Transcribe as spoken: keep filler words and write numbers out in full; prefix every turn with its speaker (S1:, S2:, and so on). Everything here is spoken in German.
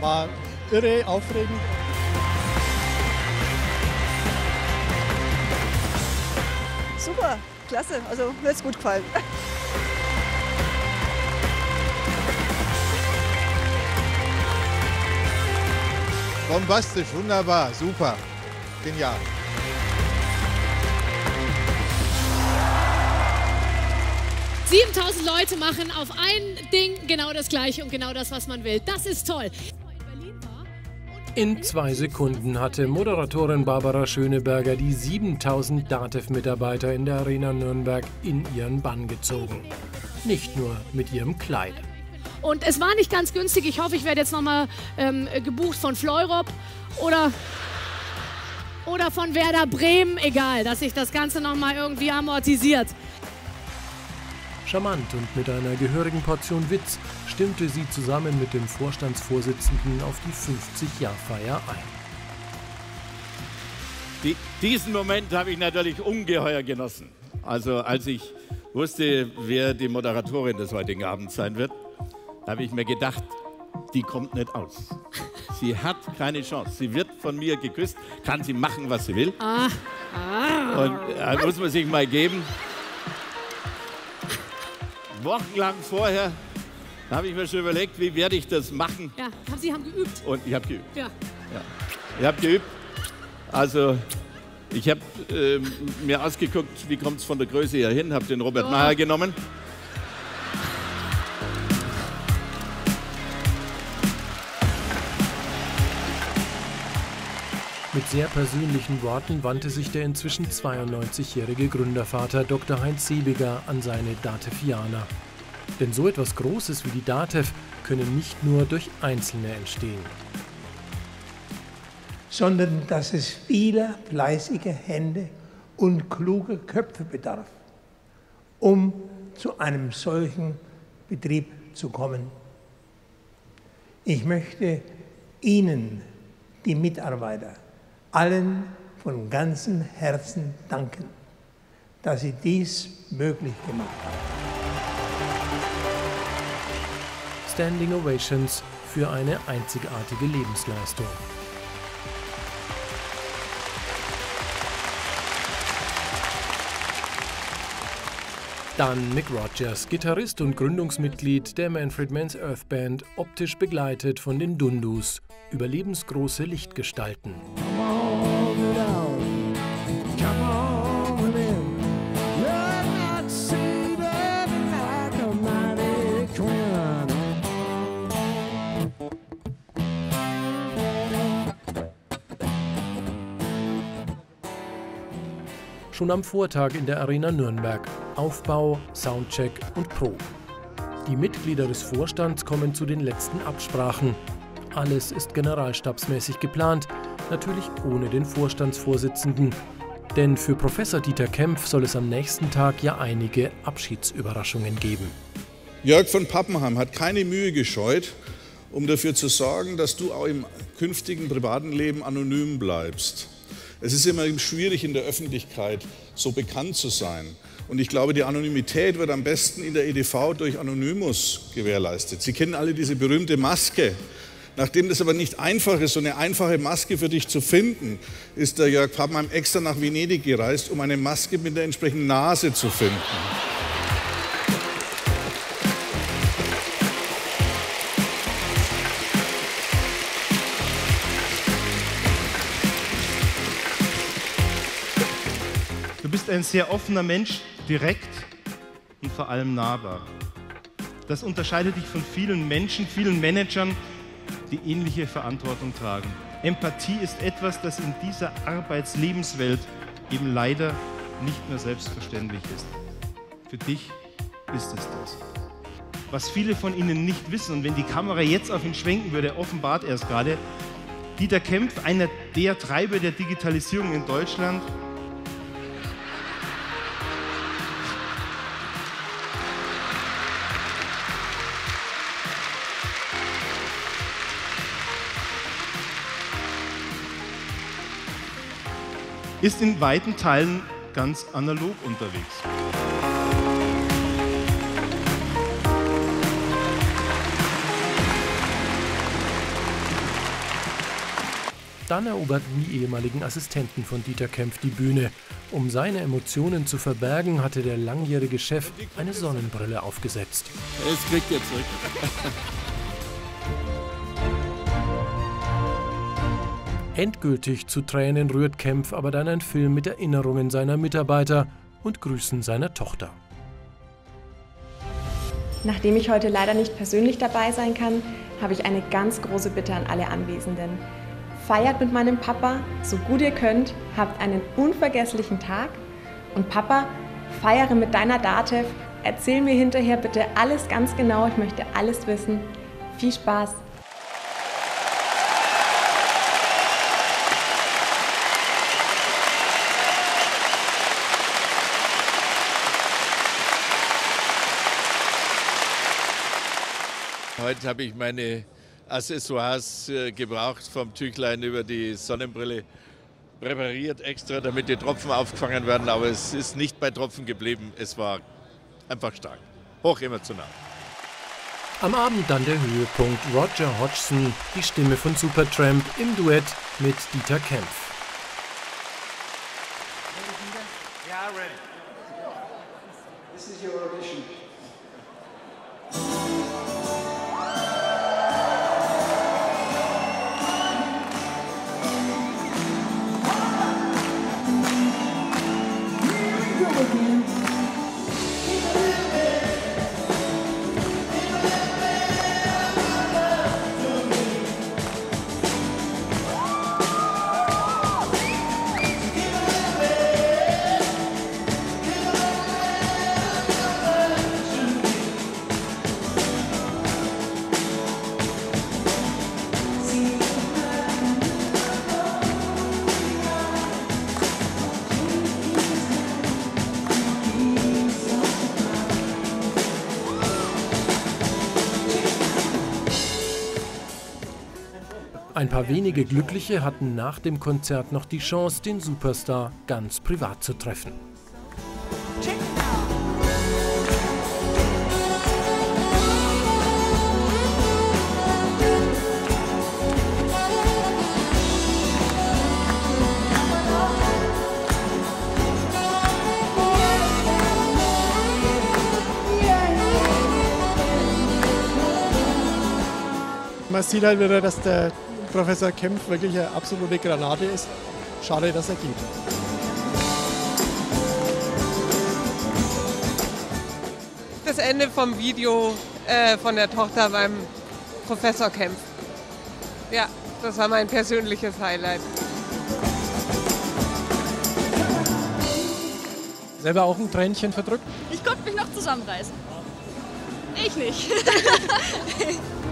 S1: war irre, aufregend.
S2: Super, klasse, also mir hat's gut gefallen.
S3: Bombastisch, wunderbar, super, genial.
S4: siebentausend Leute machen auf ein Ding genau das Gleiche und genau das, was man will. Das ist toll.
S5: In zwei Sekunden hatte Moderatorin Barbara Schöneberger die siebentausend DATEV-Mitarbeiter in der Arena Nürnberg in ihren Bann gezogen. Nicht nur mit ihrem Kleid.
S4: Und es war nicht ganz günstig. Ich hoffe, ich werde jetzt nochmal ähm, gebucht von Fleurop oder, oder von Werder Bremen. Egal, dass sich das Ganze nochmal irgendwie amortisiert.
S5: Charmant und mit einer gehörigen Portion Witz stimmte sie zusammen mit dem Vorstandsvorsitzenden auf die fünfzig-Jahr-Feier ein.
S6: Die, diesen Moment habe ich natürlich ungeheuer genossen. Also als ich wusste, wer die Moderatorin des heutigen Abends sein wird, habe ich mir gedacht, die kommt nicht aus. Sie hat keine Chance. Sie wird von mir geküsst, kann sie machen, was sie will.
S4: Ah. Ah.
S6: Und da muss man sich mal geben. Wochenlang vorher habe ich mir schon überlegt, wie werde ich das machen.
S4: Ja, Sie haben geübt.
S6: Und ich habe geübt.
S4: Ja.
S6: Ja. Ich habe geübt. Also ich habe äh, mir ausgeguckt, wie kommt es von der Größe her hin, habe den Robert oh. Meyer genommen.
S5: Mit sehr persönlichen Worten wandte sich der inzwischen zweiundneunzigjährige Gründervater Doktor Heinz Sebiger an seine DATEVianer. Denn so etwas Großes wie die DATEV können nicht nur durch Einzelne entstehen.
S7: Sondern dass es vieler fleißiger Hände und kluger Köpfe bedarf, um zu einem solchen Betrieb zu kommen. Ich möchte Ihnen, die Mitarbeiter, allen von ganzem Herzen danken, dass Sie dies möglich gemacht haben.
S5: Standing Ovations für eine einzigartige Lebensleistung. Dann Mick Rogers, Gitarrist und Gründungsmitglied der Manfred Mann's Earth Band, optisch begleitet von den Dundus, überlebensgroße Lichtgestalten. Schon am Vortag in der Arena Nürnberg. Aufbau, Soundcheck und Proben. Die Mitglieder des Vorstands kommen zu den letzten Absprachen. Alles ist generalstabsmäßig geplant, natürlich ohne den Vorstandsvorsitzenden. Denn für Professor Dieter Kempf soll es am nächsten Tag ja einige Abschiedsüberraschungen geben.
S8: Jörg von Pappenheim hat keine Mühe gescheut, um dafür zu sorgen, dass du auch im künftigen privaten Leben anonym bleibst. Es ist immer schwierig in der Öffentlichkeit so bekannt zu sein. Und ich glaube, die Anonymität wird am besten in der E D V durch Anonymous gewährleistet. Sie kennen alle diese berühmte Maske. Nachdem das aber nicht einfach ist, so eine einfache Maske für dich zu finden, ist der Jörg Pappenheim extra nach Venedig gereist, um eine Maske mit der entsprechenden Nase zu finden.
S9: Du bist ein sehr offener Mensch, direkt und vor allem nahbar. Das unterscheidet dich von vielen Menschen, vielen Managern, die ähnliche Verantwortung tragen. Empathie ist etwas, das in dieser Arbeitslebenswelt eben leider nicht mehr selbstverständlich ist. Für dich ist es das. Was viele von Ihnen nicht wissen, und wenn die Kamera jetzt auf ihn schwenken würde, offenbart er es gerade, Dieter Kempf, einer der Treiber der Digitalisierung in Deutschland, ist in weiten Teilen ganz analog unterwegs.
S5: Dann eroberten die ehemaligen Assistenten von Dieter Kempf die Bühne. Um seine Emotionen zu verbergen, hatte der langjährige Chef eine Sonnenbrille aufgesetzt.
S6: Das kriegt ihr zurück.
S5: Endgültig zu Tränen rührt Kempf aber dann ein Film mit Erinnerungen seiner Mitarbeiter und Grüßen seiner Tochter.
S10: Nachdem ich heute leider nicht persönlich dabei sein kann, habe ich eine ganz große Bitte an alle Anwesenden. Feiert mit meinem Papa, so gut ihr könnt, habt einen unvergesslichen Tag. Und Papa, feiere mit deiner Datev, erzähl mir hinterher bitte alles ganz genau, ich möchte alles wissen. Viel Spaß!
S6: Heute habe ich meine Accessoires äh, gebraucht, vom Tüchlein über die Sonnenbrille präpariert extra, damit die Tropfen aufgefangen werden. Aber es ist nicht bei Tropfen geblieben, es war einfach stark, hochemotional.
S5: Am Abend dann der Höhepunkt: Roger Hodgson, die Stimme von Supertramp im Duett mit Dieter Kempf.
S11: Yeah, ready. This is your audition.
S5: Ein paar wenige Glückliche hatten nach dem Konzert noch die Chance, den Superstar ganz privat zu treffen.
S1: Man sieht halt wieder, dass der Professor Kempf wirklich eine absolute Granate ist. Schade, dass er geht.
S12: Das Ende vom Video äh, von der Tochter beim Professor Kempf. Ja, das war mein persönliches Highlight.
S1: Selber auch ein Tränchen verdrückt?
S2: Ich konnte mich noch zusammenreißen. Ich nicht.